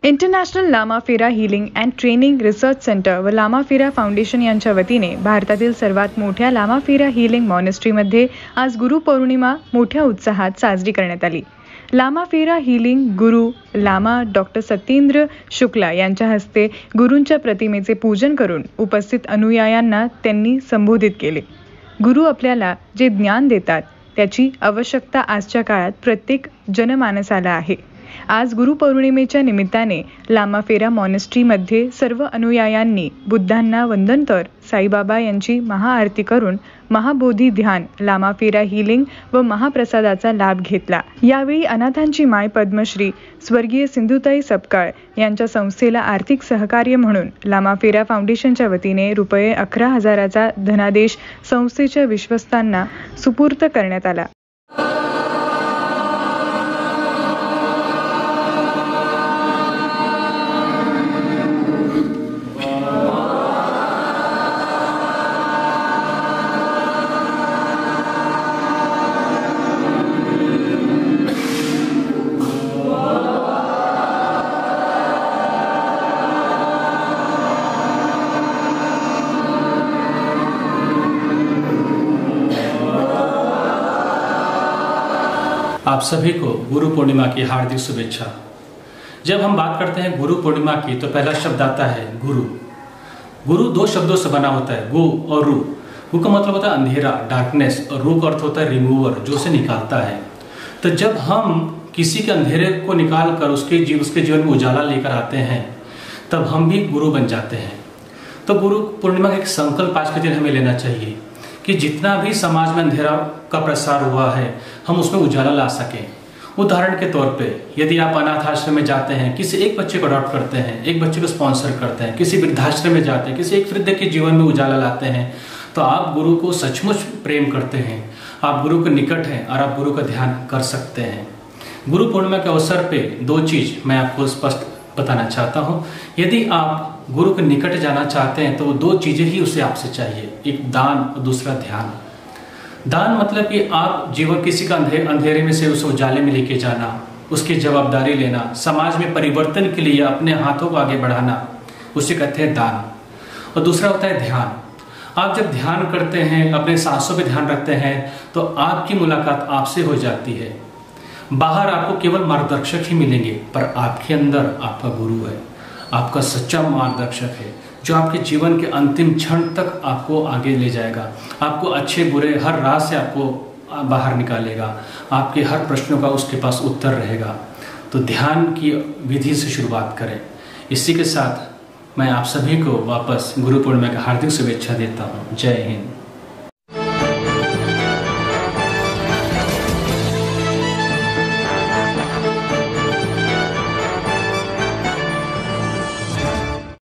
International Lamafera healing and training research centre व Lamafera foundation यांच्या वतीने भारतातील सर्वात मोठ्या लामाफेरा हीलिंग मॉनेस्ट्रीमध्ये आज गुरुपौर्णिमा मोठ्या उत्साहात साजरी करण्यात आली। लामाफेरा हीलिंग गुरु लामा डॉक्टर सत्येंद्र शुक्ला यांच्या हस्ते गुरूंच्या प्रतिमेचे पूजन करून उपस्थित अनुयायांना त्यांनी संबोधित केले। गुरु आपल्याला जे ज्ञान देतात त्याची आवश्यकता आजच्या काळात प्रत्येक जनमानसाला आहे। आज गुरुपौर्णिमेच्या निमित्ताने लामाफेरा मॉनेस्ट्रीमध्ये सर्व अनुयायांनी बुद्धांना वंदन तर साईबाबा यांची महाआरती करून महाबोधी ध्यान लामाफेरा हीलिंग व महाप्रसादाचा लाभ घेतला। यावेळी अनाथांची माय पद्मश्री स्वर्गीय सिंधुताई सपकाळ यांच्या संस्थेला आर्थिक सहकार्य म्हणून लामाफेरा फाउंडेशनच्या वतीने रुपये 11,000चा धनादेश संस्थेच्या विश्वस्तांना सुपूर्द करण्यात आला। आप सभी को गुरु पूर्णिमा की हार्दिक शुभेच्छा। जब हम बात करते हैं गुरु पूर्णिमा की तो पहला शब्द आता है गुरु। गुरु दो शब्दों से बना होता है, गु और रू। गु का मतलब होता है अंधेरा, डार्कनेस, और रू का अर्थ होता है रिमूवर, जो से निकालता है। तो जब हम किसी के अंधेरे को निकाल कर उसके जीवन में उजाला लेकर आते हैं तब हम भी गुरु बन जाते हैं। तो गुरु पूर्णिमा का एक संकल्प आज के दिन हमें लेना चाहिए कि जितना भी समाज में अंधेरा का प्रसार हुआ है हम उसमें उजाला ला सकें। उदाहरण के तौर पे यदि आप अनाथ आश्रम में जाते हैं, किसी एक बच्चे को अडॉप्ट करते हैं, एक बच्चे को स्पॉन्सर करते हैं, किसी वृद्धाश्रम में जाते हैं, किसी एक वृद्ध के जीवन में उजाला लाते हैं, तो आप गुरु को सचमुच प्रेम करते हैं, आप गुरु के निकट हैं और आप गुरु का ध्यान कर सकते हैं। गुरु पूर्णिमा के अवसर पे दो चीज मैं आपको स्पष्ट बताना चाहता हूँ। यदि आप गुरु के निकट जाना चाहते हैं तो वो दो चीजें ही उसे आपसे चाहिए, एक दान और दूसरा ध्यान। दान मतलब कि आप जीवन किसी का अंधेरे में से उस उजाले में लेके जाना, उसकी जवाबदारी लेना, समाज में परिवर्तन के लिए अपने हाथों को आगे बढ़ाना, उसे कहते हैं दान। और दूसरा होता है ध्यान। आप जब ध्यान करते हैं, अपने सांसों पे ध्यान रखते हैं तो आपकी मुलाकात आपसे हो जाती है। बाहर आपको केवल मार्गदर्शक ही मिलेंगे पर आपके अंदर आपका गुरु है, आपका सच्चा मार्गदर्शक है जो आपके जीवन के अंतिम क्षण तक आपको आगे ले जाएगा, आपको अच्छे बुरे हर राह से आपको बाहर निकालेगा, आपके हर प्रश्नों का उसके पास उत्तर रहेगा। तो ध्यान की विधि से शुरुआत करें। इसी के साथ मैं आप सभी को वापस गुरु पूर्णिमा की हार्दिक शुभेच्छा देता हूँ। जय हिंद।